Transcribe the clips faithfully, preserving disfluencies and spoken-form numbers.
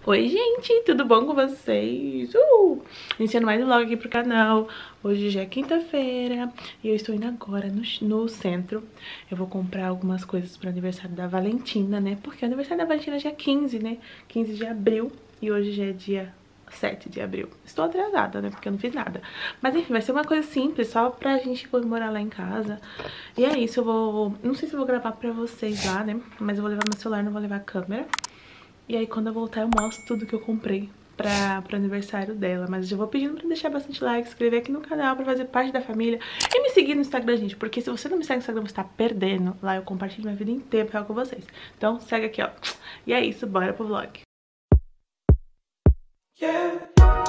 Oi gente, tudo bom com vocês? Uh! Iniciando mais um vlog aqui pro canal. Hoje já é quinta-feira e eu estou indo agora no, no centro. Eu vou comprar algumas coisas pro aniversário da Valentina, né? Porque o aniversário da Valentina já é quinze, né? quinze de abril e hoje já é dia sete de abril. Estou atrasada, né? Porque eu não fiz nada. Mas enfim, vai ser uma coisa simples, só pra gente comemorar lá em casa. E é isso, eu vou... Não sei se eu vou gravar pra vocês lá, né? Mas eu vou levar meu celular, não vou levar a câmera. E aí quando eu voltar eu mostro tudo que eu comprei pra, pro aniversário dela. Mas eu já vou pedindo pra deixar bastante like, se inscrever aqui no canal pra fazer parte da família. E me seguir no Instagram, gente, porque se você não me segue no Instagram você tá perdendo. Lá eu compartilho minha vida inteira pra falar com vocês. Então segue aqui, ó. E é isso, bora pro vlog. Yeah.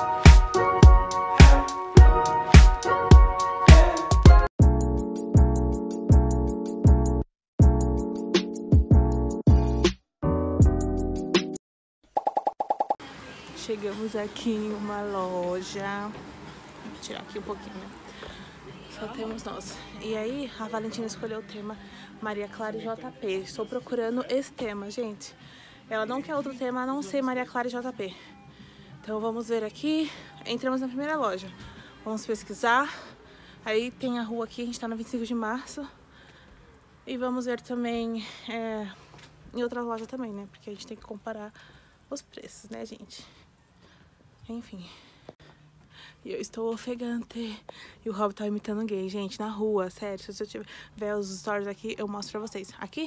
Chegamos aqui em uma loja. Vou tirar aqui um pouquinho, né? Só temos nós. E aí, a Valentina escolheu o tema Maria Clara e J P. Estou procurando esse tema, gente. Ela não quer outro tema a não ser Maria Clara e J P. Então vamos ver aqui. Entramos na primeira loja. Vamos pesquisar. Aí tem a rua aqui, a gente tá no vinte e cinco de março. E vamos ver também é, em outra loja também, né? Porque a gente tem que comparar os preços, né, gente? Enfim. E eu estou ofegante. E o Rob tá imitando gay, gente, na rua, sério. Se eu tiver ver os stories aqui, eu mostro pra vocês. Aqui.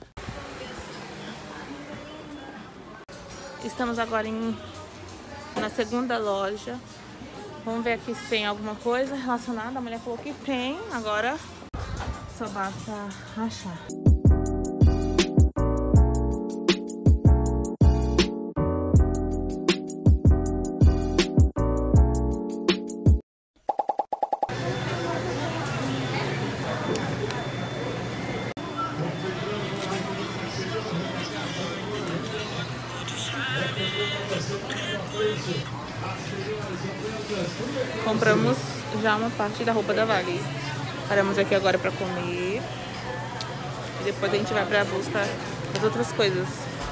Estamos agora em, na segunda loja. Vamos ver aqui se tem alguma coisa relacionada. A mulher falou que tem, agora só basta achar. Compramos já uma parte da roupa da Vale. Paramos aqui agora pra comer. E depois a gente vai pra busca das outras coisas.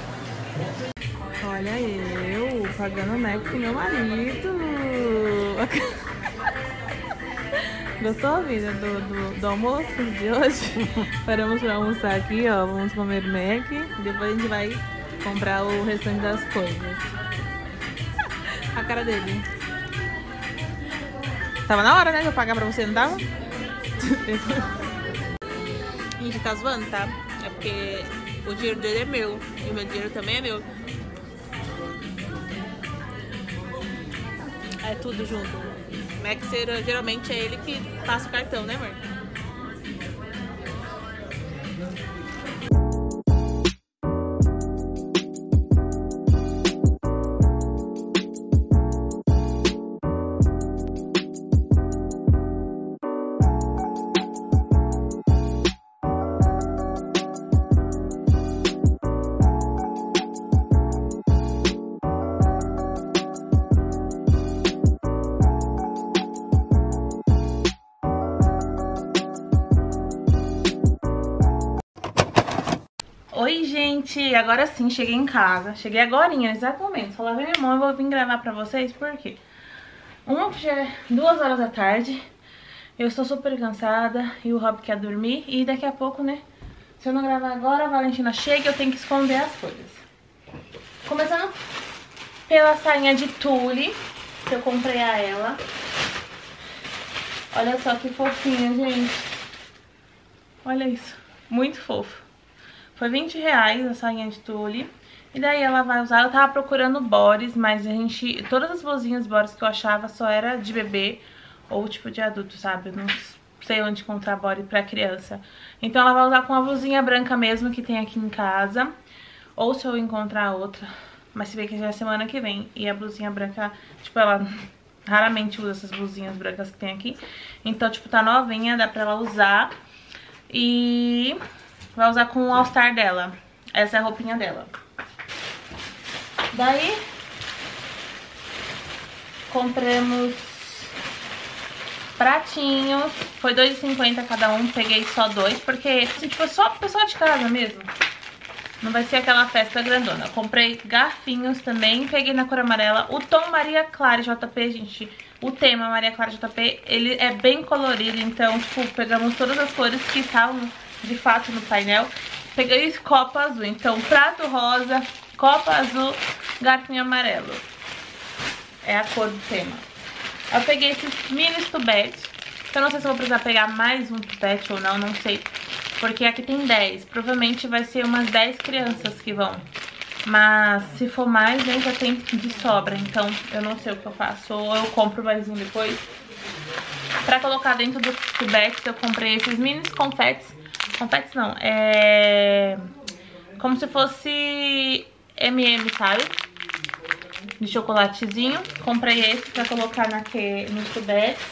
Olha eu pagando Mac com meu marido. Gostou, a vida do, do, do almoço de hoje? Paramos pra almoçar aqui, ó. Vamos comer Mac. Depois a gente vai comprar o restante das coisas. A cara dele. Tava na hora, né, de eu pagar pra você, não tava? A gente tá zoando, tá? É porque o dinheiro dele é meu. E o meu dinheiro também é meu. É tudo junto. Max, geralmente é ele que passa o cartão, né, amor? Oi, gente! Agora sim, cheguei em casa. Cheguei agorinha, exatamente. Só lavei minha mão e vou vir gravar pra vocês, por quê? Uma, já é duas horas da tarde. Eu estou super cansada e o Rob quer dormir. E daqui a pouco, né? Se eu não gravar agora, a Valentina chega e eu tenho que esconder as coisas. Começando pela sainha de tule que eu comprei a ela. Olha só que fofinha, gente. Olha isso. Muito fofo. Foi vinte reais a sainha de tule. E daí ela vai usar... Eu tava procurando bores, mas a gente... Todas as blusinhas bores que eu achava só era de bebê ou tipo de adulto, sabe? Eu não sei onde encontrar body pra criança. Então ela vai usar com a blusinha branca mesmo que tem aqui em casa. Ou se eu encontrar outra. Mas se bem que já é semana que vem. E a blusinha branca, tipo, ela raramente usa essas blusinhas brancas que tem aqui. Então, tipo, tá novinha, dá pra ela usar. E... vai usar com o All Star dela. Essa é a roupinha dela. Daí, compramos pratinhos. Foi dois e cinquenta cada um. Peguei só dois, porque assim, tipo, só pessoal de casa mesmo. Não vai ser aquela festa grandona. Eu comprei garfinhos também, peguei na cor amarela. O tom Maria Clara J P, gente, o tema Maria Clara J P, ele é bem colorido. Então, tipo, pegamos todas as cores que estavam de fato no painel. Peguei esse copo azul, então prato rosa, copo azul, garfinho amarelo. É a cor do tema. Eu peguei esses mini tubetes. Eu não sei se eu vou precisar pegar mais um tubete ou não, não sei. Porque aqui tem dez. Provavelmente vai ser umas dez crianças que vão. Mas se for mais, aí já tem de sobra. Então eu não sei o que eu faço. Ou eu compro mais um depois. Pra colocar dentro dos tubetes, eu comprei esses mini confetes. Confetes não, é... como se fosse M e M, sabe? De chocolatezinho. Comprei esse pra colocar naque... nos tubetes.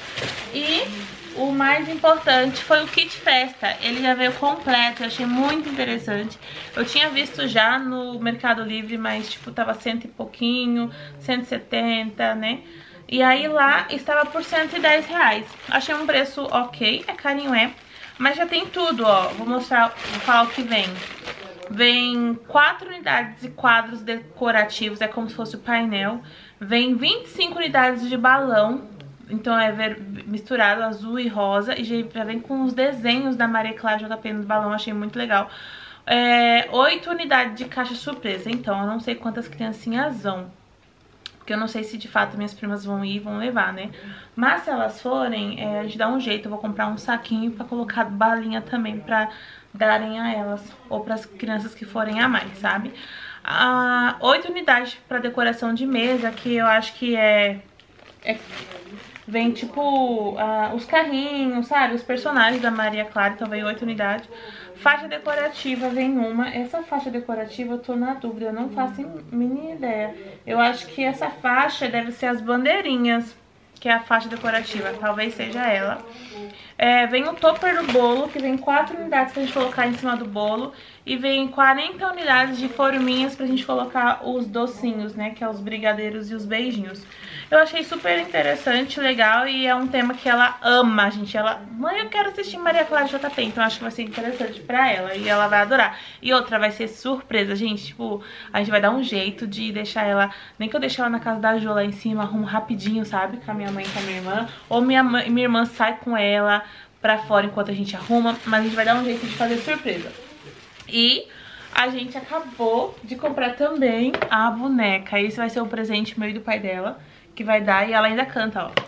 E o mais importante foi o kit festa. Ele já veio completo, eu achei muito interessante. Eu tinha visto já no Mercado Livre, mas tipo, tava cento e pouquinho, cento e setenta, né? E aí lá estava por cento e dez reais. Achei um preço ok, é carinho é. Mas já tem tudo, ó. Vou mostrar, vou falar o que vem. Vem quatro unidades de quadros decorativos, é como se fosse o painel. Vem vinte e cinco unidades de balão. Então é ver, misturado azul e rosa. E já vem com os desenhos da Maria Clara J P no balão, achei muito legal. É, oito unidades de caixa surpresa. Então eu não sei quantas criancinhas vão. Porque eu não sei se de fato minhas primas vão ir e vão levar, né? Mas se elas forem, é, a gente dá um jeito. Eu vou comprar um saquinho pra colocar balinha também pra darem a elas. Ou pras crianças que forem a mais, sabe? Ah, oito unidades pra decoração de mesa, que eu acho que é... é vem tipo uh, os carrinhos, sabe? Os personagens da Maria Clara, então vem oito unidades. Faixa decorativa vem uma. Essa faixa decorativa eu tô na dúvida, eu não faço mínima ideia. Eu acho que essa faixa deve ser as bandeirinhas, que é a faixa decorativa, talvez seja ela. É, vem o topper do bolo, que vem quatro unidades pra gente colocar em cima do bolo. E vem quarenta unidades de forminhas pra gente colocar os docinhos, né? Que é os brigadeiros e os beijinhos. Eu achei super interessante, legal, e é um tema que ela ama, gente. Ela, mãe, eu quero assistir Maria Clara J P, então acho que vai ser interessante pra ela e ela vai adorar. E outra, vai ser surpresa, gente, tipo, a gente vai dar um jeito de deixar ela, nem que eu deixe ela na casa da Jo lá em cima, arrumo rapidinho, sabe, com a minha mãe e com a minha irmã, ou minha, mãe, minha irmã sai com ela pra fora enquanto a gente arruma, mas a gente vai dar um jeito de fazer surpresa. E a gente acabou de comprar também a boneca. Esse vai ser o presente meu e do pai dela, que vai dar, e ela ainda canta, ó.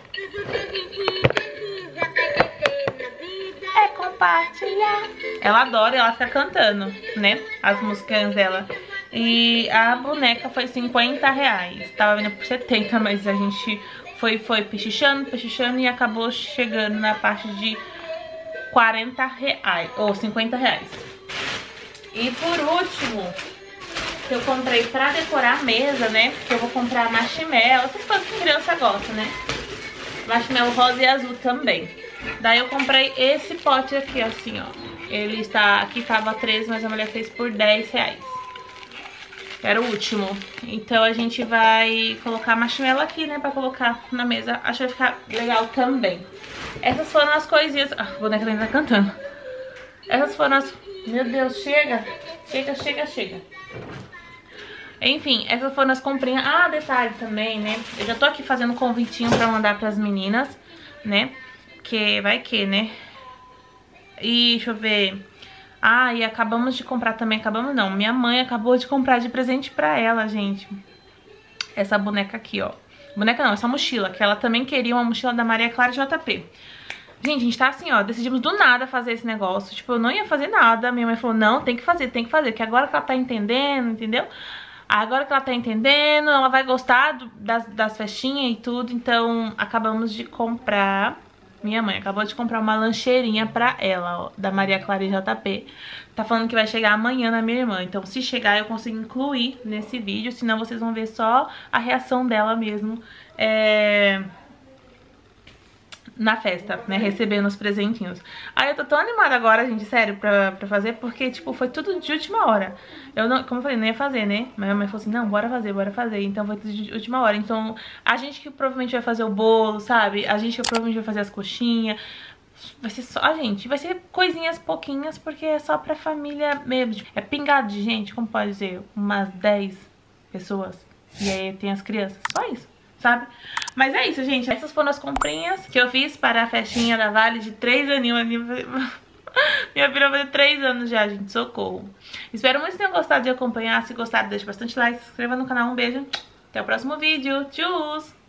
É compartilhar. Ela adora, ela fica cantando, né, as músicas dela. E a boneca foi cinquenta reais. Tava vindo por setenta, mas a gente foi, foi pechichando, pechichando e acabou chegando na parte de quarenta reais, ou cinquenta reais. E por último, que eu comprei pra decorar a mesa, né? Porque eu vou comprar marshmallow, essas coisas que criança gosta, né? Marshmallow rosa e azul também. Daí eu comprei esse pote aqui, assim, ó. Ele está, aqui tava treze, mas a mulher fez por dez reais. Era o último. Então a gente vai colocar marshmallow aqui, né? Pra colocar na mesa. Acho que vai ficar legal também. Essas foram as coisinhas... Ah, a boneca ainda tá cantando. Essas foram as... Meu Deus, chega. Chega, chega, chega. Enfim, essas foram as comprinhas. Ah, detalhe também, né? Eu já tô aqui fazendo convitinho pra mandar pras meninas, né? Que vai que, né? E deixa eu ver. Ah, e acabamos de comprar também. Acabamos não. Minha mãe acabou de comprar de presente pra ela, gente. Essa boneca aqui, ó. Boneca não, essa mochila. Que ela também queria uma mochila da Maria Clara J P. Gente, a gente tá assim, ó, decidimos do nada fazer esse negócio. Tipo, eu não ia fazer nada. Minha mãe falou, não, tem que fazer, tem que fazer. Que agora que ela tá entendendo, entendeu? Agora que ela tá entendendo, ela vai gostar do, das, das festinhas e tudo. Então, acabamos de comprar... Minha mãe acabou de comprar uma lancheirinha pra ela, ó, da Maria Clara J P. Tá falando que vai chegar amanhã na minha irmã. Então, se chegar, eu consigo incluir nesse vídeo. Senão, vocês vão ver só a reação dela mesmo. É... na festa, né, recebendo os presentinhos. Aí eu tô tão animada agora, gente, sério, pra, pra fazer, porque, tipo, foi tudo de última hora. Eu não, como eu falei, não ia fazer, né, mas minha mãe falou assim, não, bora fazer, bora fazer. Então foi tudo de última hora. Então, a gente que provavelmente vai fazer o bolo, sabe, a gente que provavelmente vai fazer as coxinhas, Vai ser só, gente, vai ser coisinhas pouquinhas, porque é só pra família mesmo. É pingado de gente, como pode dizer, umas dez pessoas. E aí tem as crianças, só isso, sabe? Mas é isso, gente. Essas foram as comprinhas que eu fiz para a festinha da Vale de três aninhos. Minha filha vai ter três anos já, gente, socorro. Espero muito que tenham gostado de acompanhar. Se gostaram, deixe bastante like, se inscreva no canal. Um beijo, até o próximo vídeo. Tchau!